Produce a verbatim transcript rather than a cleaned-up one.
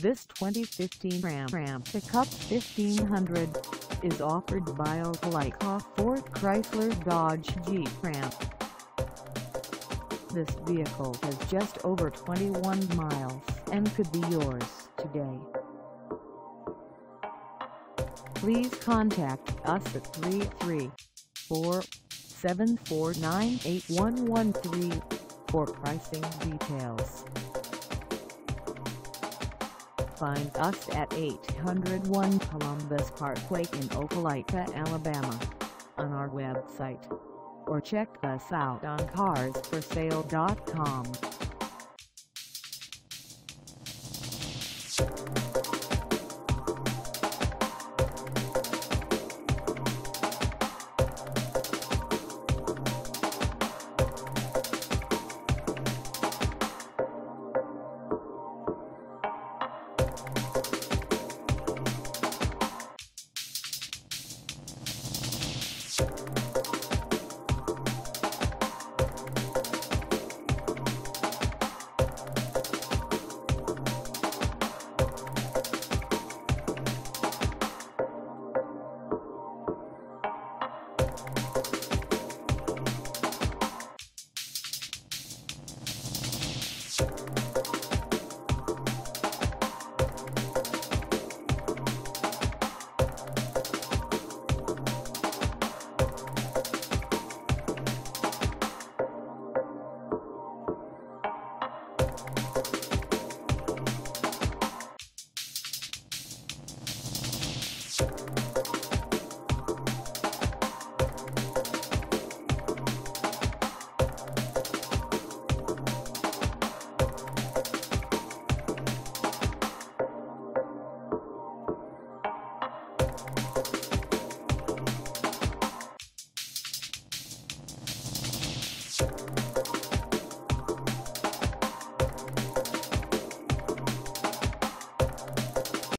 This twenty fifteen Ram Ram Pickup fifteen hundred is offered by Opelika Ford Chrysler Dodge Jeep Ram. This vehicle has just over twenty-one miles and could be yours today. Please contact us at three three four, seven four nine, eight one one three for pricing details. Find us at eight oh one Columbus Parkway in Opelika, Alabama, on our website, or check us out on cars for sale dot com. You